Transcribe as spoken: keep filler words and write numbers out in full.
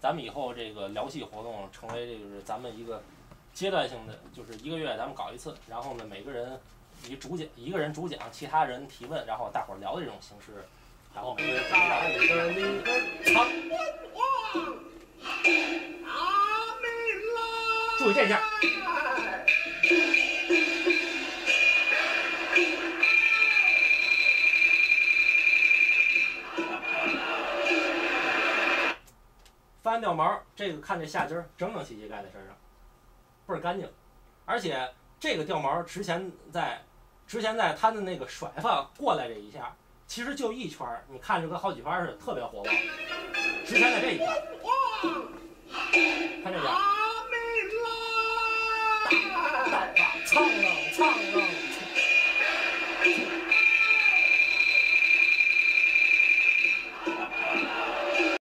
咱们以后这个聊戏活动成为这个是咱们一个阶段性的，就是一个月咱们搞一次，然后呢每个人一主讲，一个人主讲，其他人提问，然后大伙儿聊的这种形式，然后每个人唱。注意这下。翻掉毛，这个看这下筋儿整整齐齐盖在身上，倍儿干净，而且这个掉毛之前在之前在他的那个甩发过来这一下，其实就一圈儿，你看着跟好几番似的，特别火爆。之前在这一片，看这边，大大唱了唱了。